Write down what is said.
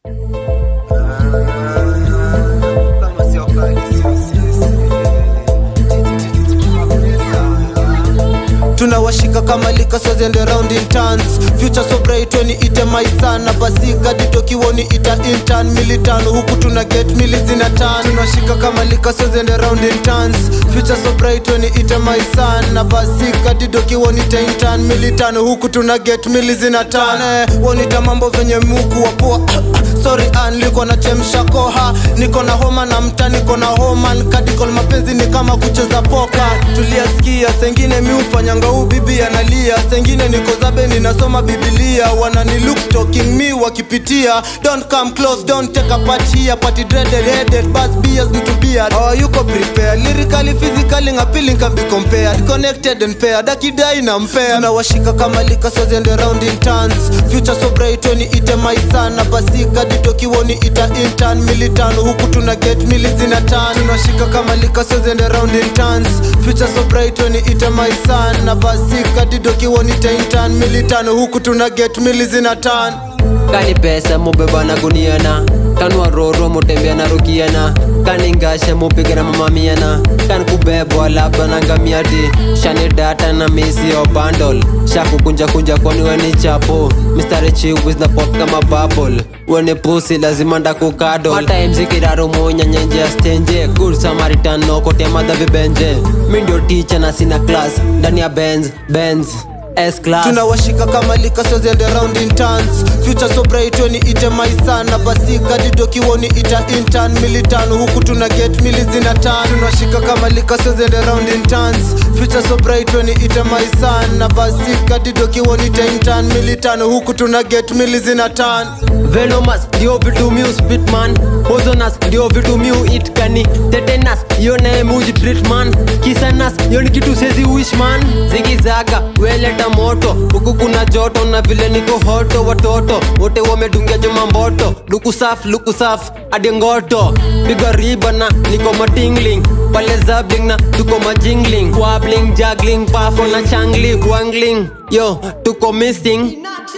Tunawashika kama lika so and around in turns. Future so bright when ite my son. Basika ditoki woni ita intern militan. Huku tuna get milizina tan. Tunawashika kama lika so and around in turns. Future so bright when ite my son. Basika ditoki woni ita intern militan. Huku tuna get milizina tan. Woni tamambo venye muku wapoa. Sorry liko na chemsha koha. Niko na homa na mta niko na homa. Kadikol mapenzi ni kama kucheza poka. Tulia sikia sengine mi ufanyanga bibi analia. Sengine niko zabe ninasoma Biblia. Wanani look stalking me wakipitia. Don't come close, don't take a part here. Party dreaded, headed, buzz beers into beer. Oh yuko prepared, lyrically, physically appealing can be compared. Connected and paired, akidai na mpea. Tunawashika kama lika so and around in turns. Future so bright when ite my son. Basika ditoki woni ita intern militan. Huku tuna get milizina tan. Tunawashika kama lika so and around in turns. Future so bright when ite my son. Basika didoki woni ita intern militan. Huku tuna get milizina tan. Kani pesa mubeba na guniana. Kanwa roro mutembea na rukiana. Kani ngasha mupigana mamamiana. Kan kubebwa labda na ngamiati. Shani data na misi yo bundle. Shaku kunja kwani weni chapo. Mr. Chiwis na pop kama bubble. Weni pussy lazima ndakukadol. Mata mzikiraro monya nyenje ya stenje. Good Samaritan no kote madha vibenje. Mindio teacher na sina class. Ndani ya Benz S-class. Tunawashika kama lika so and around in turns. Future so bright when ite my son. Basika didoki woni ita intern militan. Huku tuna get milizina tan. Tunawashika kama lika so and around in turns. Future so bright when ite my son. Basika didoki woni ita intern militan. Huku tuna get milizina tan. Venomous, dio vitu miu spitman. Poisonous, dio vitu miu it kani. Tetanus, yo nae muji treatman. Kisanas, yo ni kitu sezi wishman. Zigizaga, weleta moto. Huku kuna joto na vile niko hoto. Watoto, wote wamedungia joma mboto. Luku saf, adiengoto. Piga riba na niko matingling. Pale zabling na tuko majingling. Wobbling, juggling, pafo na changling, wangling. Yo, tuko missing.